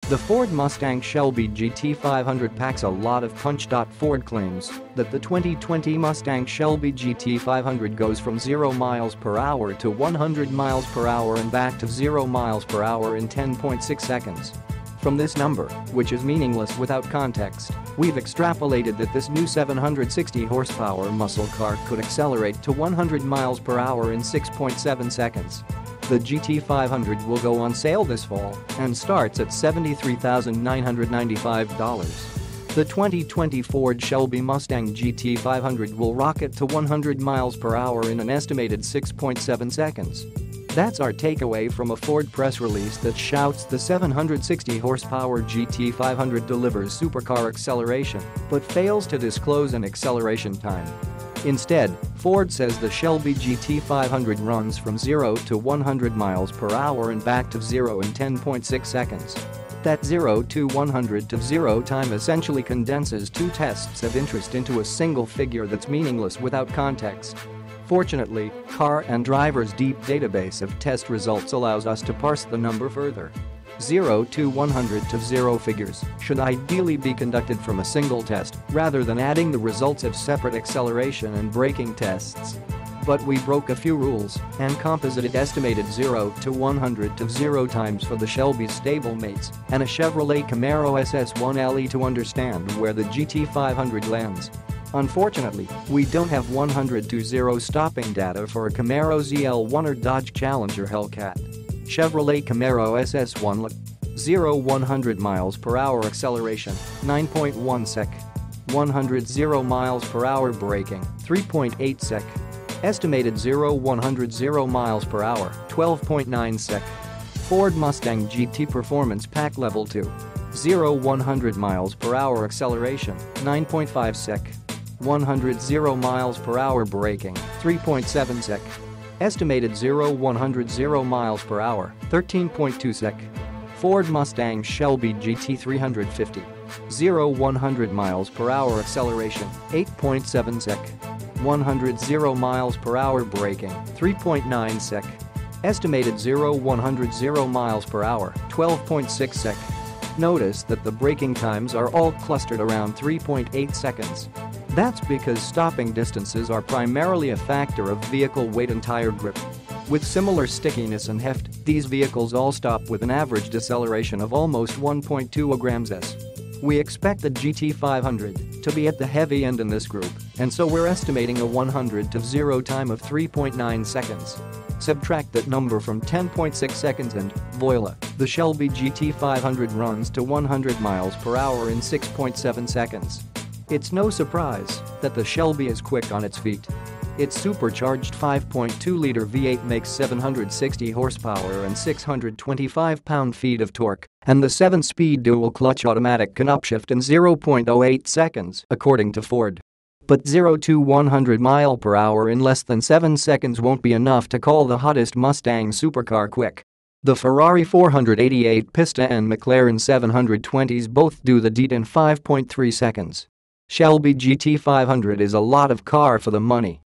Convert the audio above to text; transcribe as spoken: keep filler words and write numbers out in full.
The Ford Mustang Shelby G T five hundred packs a lot of punch. Ford claims that the twenty twenty Mustang Shelby G T five hundred goes from zero miles per hour to one hundred miles per hour and back to zero miles per hour in ten point six seconds. From this number, which is meaningless without context, we've extrapolated that this new seven hundred sixty horsepower muscle car could accelerate to one hundred miles per hour in six point seven seconds. The G T five hundred will go on sale this fall and starts at seventy-three thousand nine hundred ninety-five dollars. The twenty twenty Ford Shelby Mustang G T five hundred will rocket to one hundred miles per hour in an estimated six point seven seconds. That's our takeaway from a Ford press release that shouts the seven hundred sixty horsepower G T five hundred delivers supercar acceleration but fails to disclose an acceleration time. Instead, Ford says the Shelby G T five hundred runs from zero to one hundred miles per hour and back to zero in ten point six seconds. That zero to one hundred to zero time essentially condenses two tests of interest into a single figure that's meaningless without context. Fortunately, Car and Driver's deep database of test results allows us to parse the number further. zero to one hundred to zero figures should ideally be conducted from a single test rather than adding the results of separate acceleration and braking tests. But we broke a few rules and composited estimated zero to one hundred to zero times for the Shelby's stablemates and a Chevrolet Camaro S S one L E to understand where the G T five hundred lands. Unfortunately, we don't have one hundred to zero stopping data for a Camaro Z L one or Dodge Challenger Hellcat. Chevrolet Camaro S S one zero to one hundred miles per hour acceleration, nine point one sec. one hundred zero miles per hour braking, three point eight sec. Estimated zero to one hundred zero miles per hour, twelve point nine sec. Ford Mustang G T Performance Pack Level two. zero to one hundred miles per hour acceleration, nine point five sec. one hundred zero miles per hour braking, three point seven sec. Estimated zero to one hundred zero miles per hour, thirteen point two sec. Ford Mustang Shelby G T three fifty. zero to one hundred miles per hour acceleration, eight point seven sec. one hundred zero miles per hour braking, three point nine sec. Estimated zero to one hundred zero miles per hour, twelve point six sec. Notice that the braking times are all clustered around three point eight seconds. That's because stopping distances are primarily a factor of vehicle weight and tire grip. With similar stickiness and heft, these vehicles all stop with an average deceleration of almost one point two grams s. We expect the G T five hundred to be at the heavy end in this group, and so we're estimating a one hundred to zero time of three point nine seconds. Subtract that number from ten point six seconds and, voila, the Shelby G T five hundred runs to one hundred miles per hour in six point seven seconds. It's no surprise that the Shelby is quick on its feet. Its supercharged five point two liter V eight makes seven hundred sixty horsepower and six hundred twenty-five pound-feet of torque, and the seven-speed dual-clutch automatic can upshift in zero point zero eight seconds, according to Ford. But zero to one hundred miles per hour in less than seven seconds won't be enough to call the hottest Mustang supercar quick. The Ferrari four eighty-eight Pista and McLaren seven twenties both do the deed in five point three seconds. Shelby G T five hundred is a lot of car for the money.